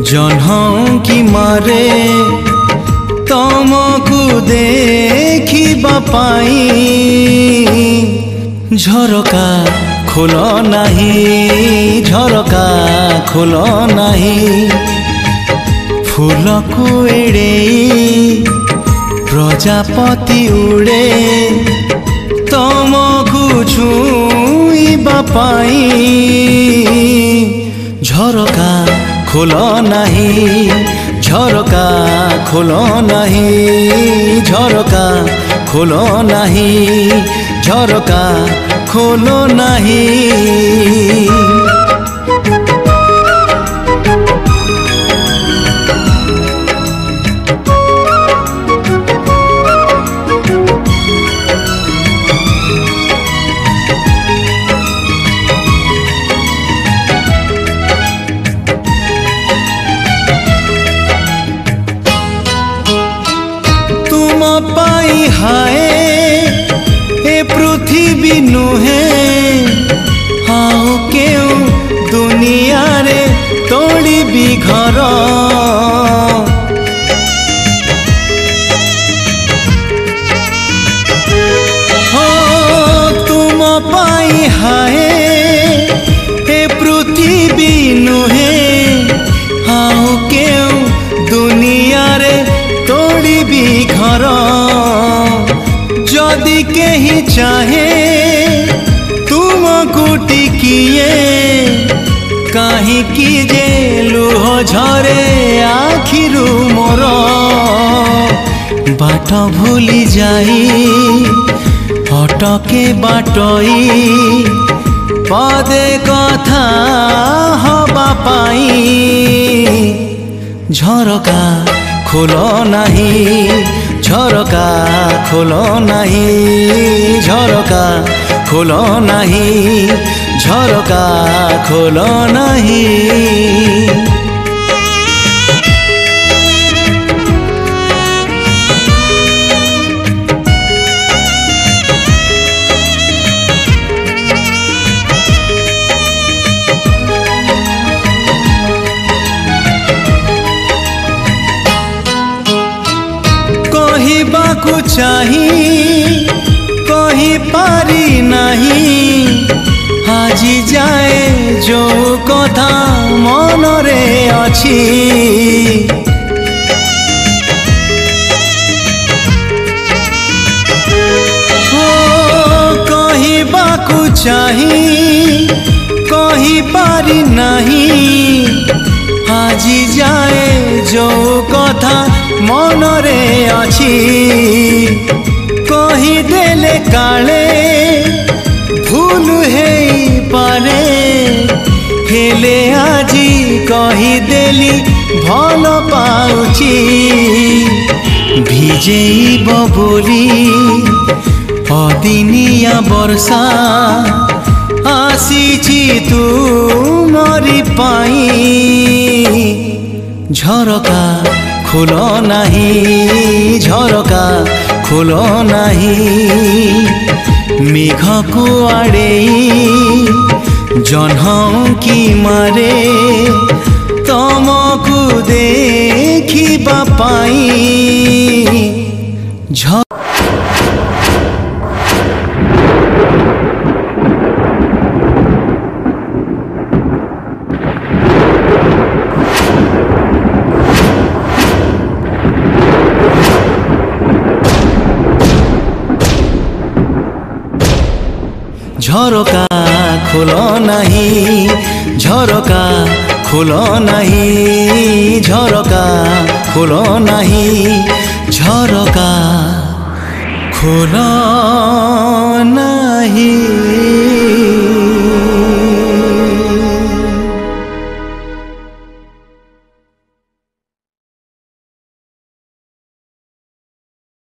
जन्ह कि मारे तमकु देखिबा पाई झरका खोल नाही झरका खोल नाही फूल को एड़े प्रजापति उड़े तमकु छुईबा पाई झरका खोल नाही झरका खोल नाही झरका खोल नाही झरका खोल नाही। पाई हाय ए पृथ्वी नुहे हाउ केउ दुनिया रे तोड़ी भी घर हो तुम पाई हाय ए पृथ्वी नुहे हाउ केउ दुनिया रे तोड़ी भी घर जदि कहीं चाहे तुमको टिकिए कहीं की जे लुह झरे आखिरु मोर बाट भूली जाई अटके बाटई पदे कथा हवा पाई झरका खोल नाही झरका खोल नाही झरका खोल नाही झरका खोल नाही। कहबाकू चाही कही पारी नहीं आज जाए जो कथा मन रे अछि हो कहबाकू चाही कही पारी नहीं आज जाए जो कथा मन रे अछि कही देले काले भूल है पारे हेले आजी कही देली भल पाउची भिजेइब बोली अदिनिया वर्षा आसीची तू मरी पाई झरका खोल नाही झरका खोल नाही मेघ को आड़े जन्ह कि मारे तमकु देखिबा पाई झरका खोल नाही झरका खोल नाही झरका खोल नाही झरका खोल नाही।